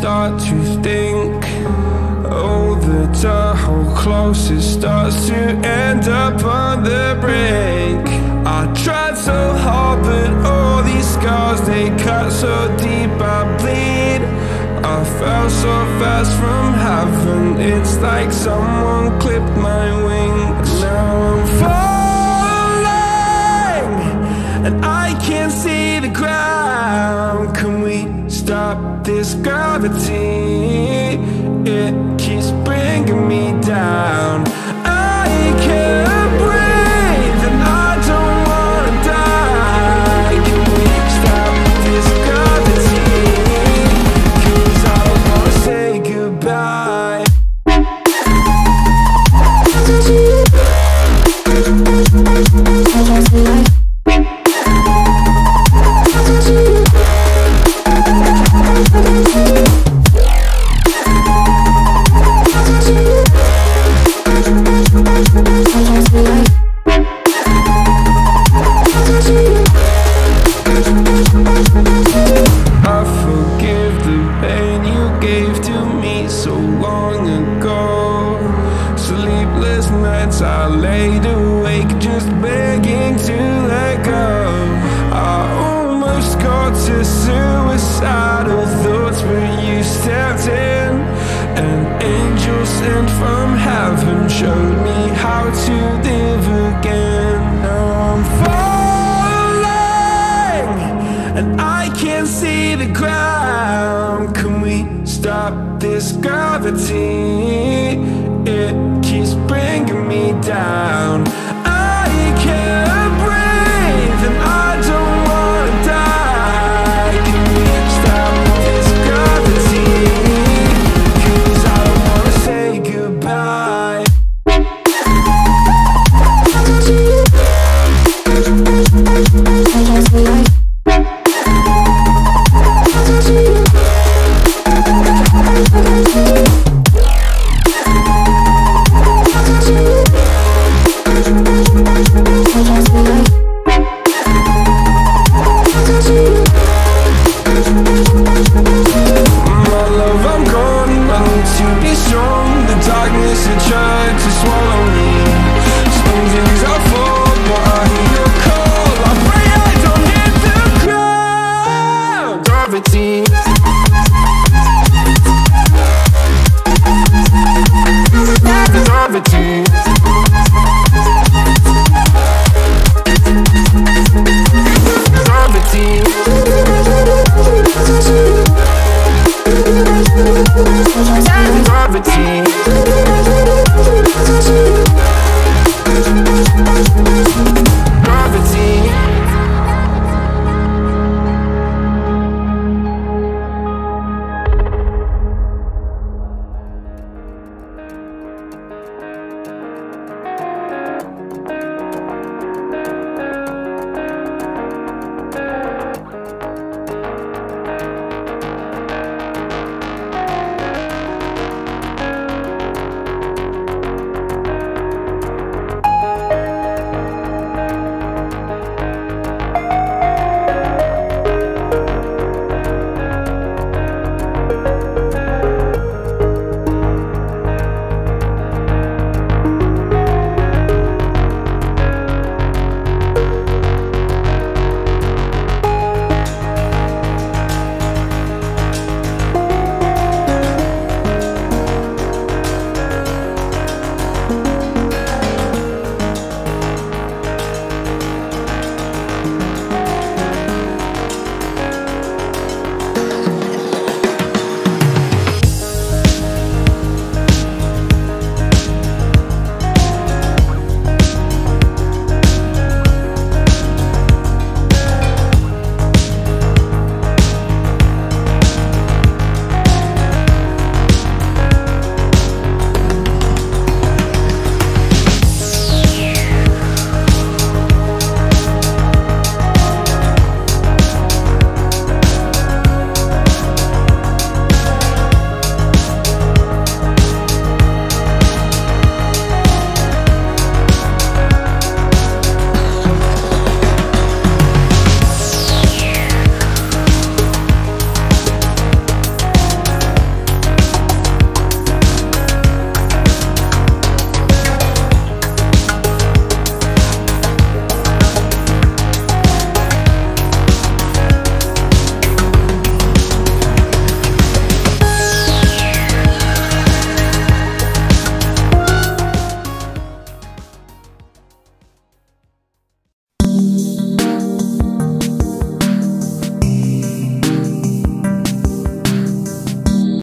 start to think, oh, that our whole closest starts to end up on the brink. I tried so hard, but all these scars, they cut so deep I bleed. I fell so fast from heaven, it's like someone clipped my wings. Now I'm falling, and I can't see the ground. Can we stop this gravity? It keeps bringing me down. I can't breathe, and I don't wanna die. Can we stop this gravity? 'Cause I don't wanna say goodbye. I laid awake just begging to let go. I almost got to suicidal thoughts, but you stepped in. An angel sent from heaven showed me how to live again. Now I'm falling, and I can't see the ground. Can we stop this gravity?